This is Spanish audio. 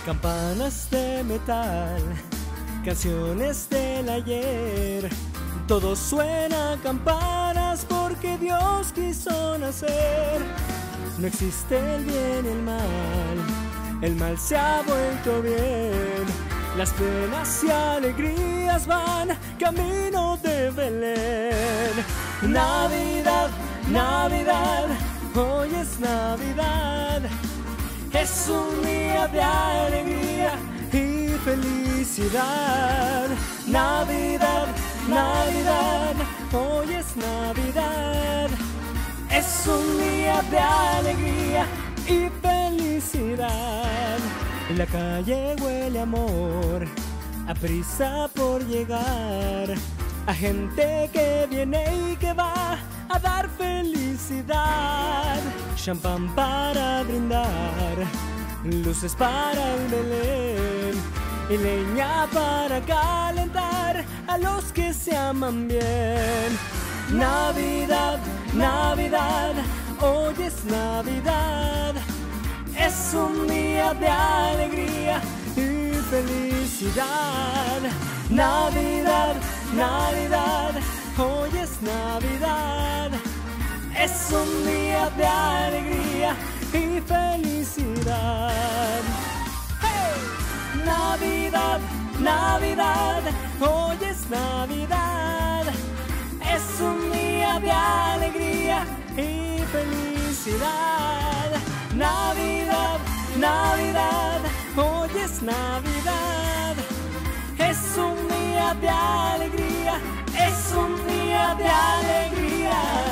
Campanas de metal, canciones del ayer, todo suena a campanas porque Dios quiso nacer. No existe el bien y el mal se ha vuelto bien. Las penas y alegrías van camino de Belén. Navidad, Navidad, hoy es Navidad. Es un día de alegría y felicidad. Navidad, Navidad, hoy es Navidad. Es un día de alegría y felicidad. En la calle huele amor, a prisa por llegar, a gente que viene y que va a dar felicidad. Champán para brindar, luces para el Belén y leña para calentar a los que se aman bien. Navidad, Navidad, hoy es Navidad. Es un día de alegría y felicidad. Navidad, Navidad, hoy es Navidad. Es un día de alegría y felicidad. ¡Hey! Navidad, Navidad, hoy es Navidad. Es un día de alegría y felicidad. Navidad, Navidad, hoy es Navidad. Es un día de alegría, es un día de alegría.